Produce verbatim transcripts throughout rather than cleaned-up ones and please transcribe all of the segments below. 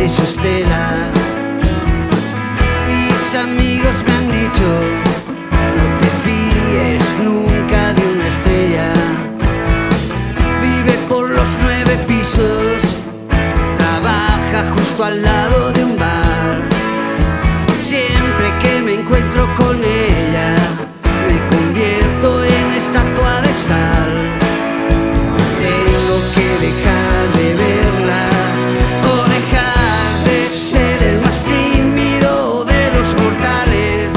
de su estela. Mis amigos me han dicho, no te fíes nunca de una estrella. Vive por los nueve pisos, trabaja justo al lado de un bar. Siempre que me encuentro con ella, me convierto en estatua de sal. Tengo que dejar de verla o dejar de ser el más tímido de los mortales.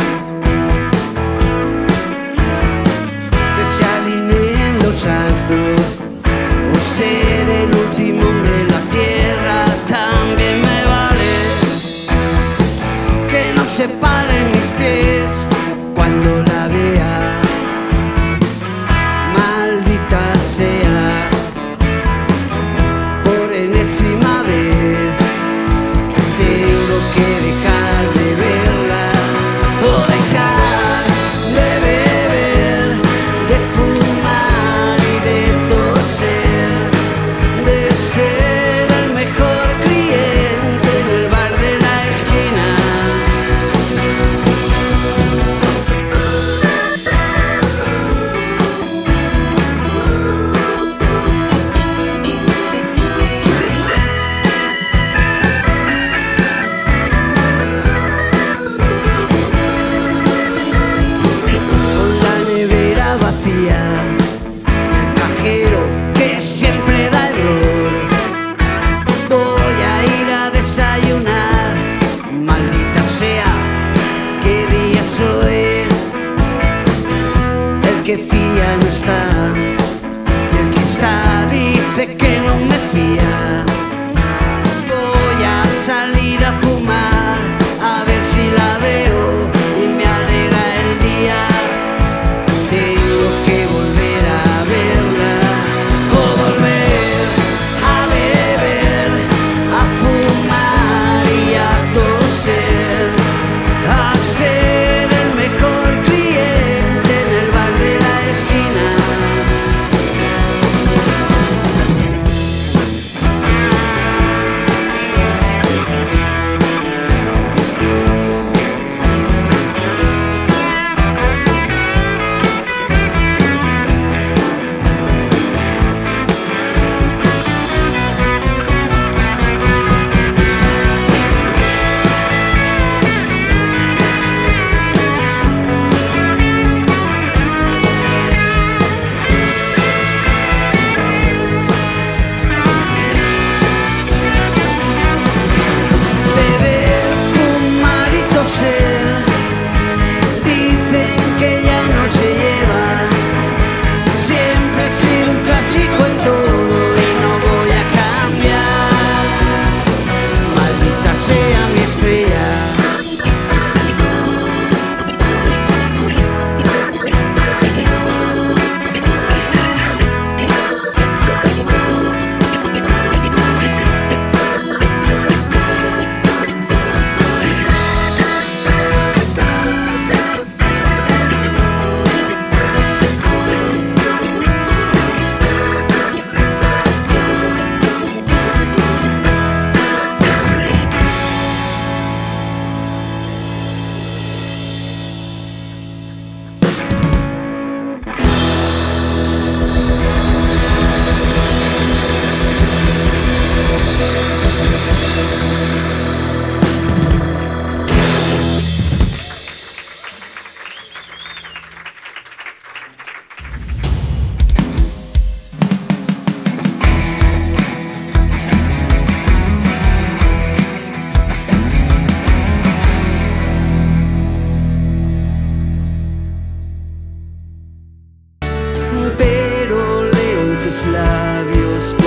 Que se alineen los astros o ser el último hombre en la tierra, también me vale. Que no separen mis pies cuando la vea, maldita sea, por enésima vez. Tengo que dejar de verla o dejar de beber, de fumar y de toser, de ser el mejor cliente en el bar de la esquina. Con la nevera vacía, el cajero que siempre da error. Voy a ir a desayunar, maldita sea, qué día soy. El que fía no está, y el que está dice que no me fía. Voy a salir a fumar, a ver si la veo y me alegra el día. Tengo que volver a verla o volver a beber, a fumar y a toser, a ser el mejor cliente en el bar de la esquina. Beber, fumar y toser, dicen que ya no se lleva. Siempre he sido un clásico en todo y no voy a cambiar. Maldita sea mi estrella. Pero leo en tus labios